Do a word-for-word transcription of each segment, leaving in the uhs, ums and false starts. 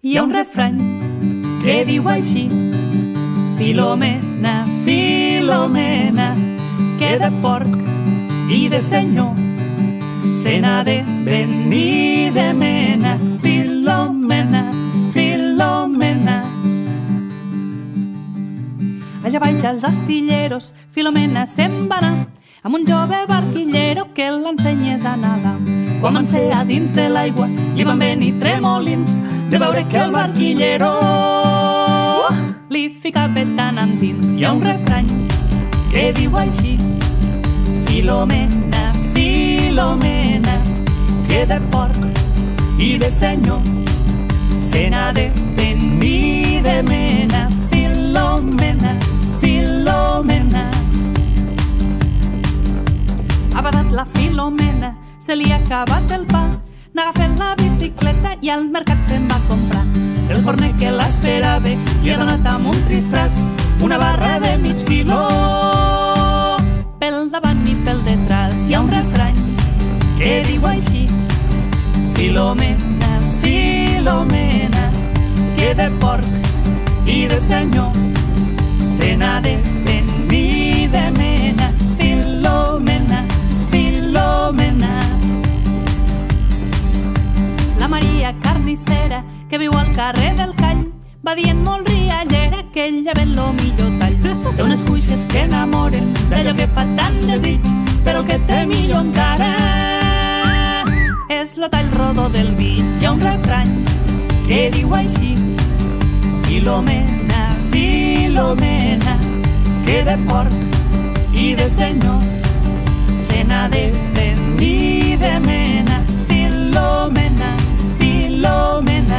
Hi ha un refrany que diu així: Filomena, Filomena, que de porc i de senyor se n'ha de venir de mena. Filomena, Filomena. Allà baix als astilleros Filomena se'n va anar amb un jove barquillero que l'ensenyés a nedar. Quan van ser a dins de l'aigua li van venir tremolins de veure que el barquillero li ficava tant endins. Hi ha un refrany que diu així: Filomena, Filomena, que de porc i de senyor se n'ha de venir de mena. Filomena, Filomena. Ha badat la Filomena, se li ha acabat el pa, n'ha agafat la bicicleta i al mercat se'n va comprar. El forner que l'esperava li ha donat amb un tristras una barra de mig quiló, pel davant i pel detrás. Hi ha un refrany que diu així: Filomena, Filomena, que de porc i de senyor se n'ha de venir de mena. Filomena, Filomena. La Maria carnissera, que viu al carrer del Call, va dient molt riallera que ella ven lo millor tall. Té unes cuixes que enamoren d'allò que fa tant desig, però el que té millor encara és lo tall rodó del mig. Hi ha un refrany que diu així: Filomena, Filomena, que de porc i de senyor se n'ha de venir de mena. Filomena, Filomena.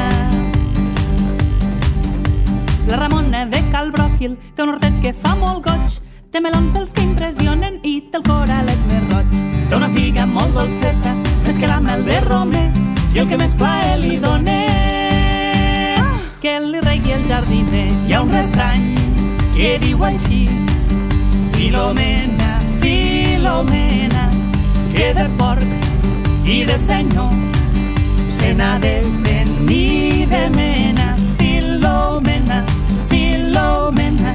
La Ramona de Cal Bròquil té un hortet que fa molt goig, té melons dels que impressionen i té el coralet més roig. Té una figa molt dolceta, més que la mel de romer, i el que més plaer li dona que li regui el jardiner. Hi ha un refrany que diu així: Filomena, Filomena, que de porc i de senyor se n'ha de venir de mena. Filomena, Filomena.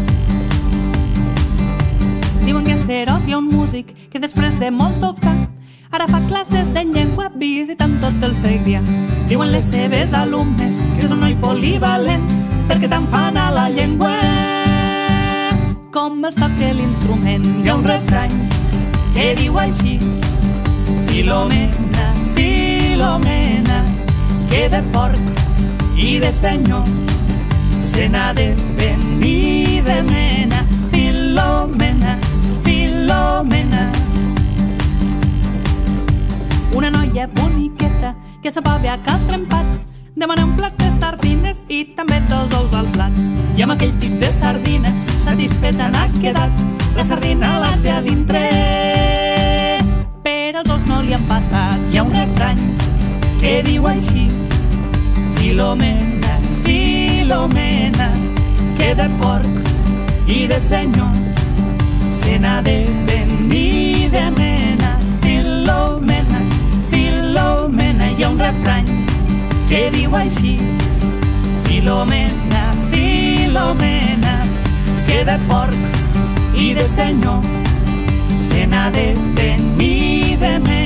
Diuen que a Serós hi ha un músic que després de molt tocar ara fa classes de llengua visitant tot el Segrià. Diuen les seves alumnes que és un noi polivalent perquè tant fan a la llengua com els toca l'instrument. Hi ha un refrany que diu així: Filomena, Filomena, que de porc i de senyor se n'ha de venir de mena. Filomena, Filomena. Una noia boniqueta que s'apava a cal trempat demana un plat de sardines i també dos ous al plat. I amb aquell tip de sardina satisfeta n'ha quedat, la sardina la té a dintre, però els ous no li han passat. Hi ha un refrany que diu així: Filomena, Filomena, que de porc i de senyor se n'ha de venir de mena. Filomena, Filomena. Hi ha un refrany que diu així: Filomena, Filomena, que de porc i de senyor se n'ha de venir de mena.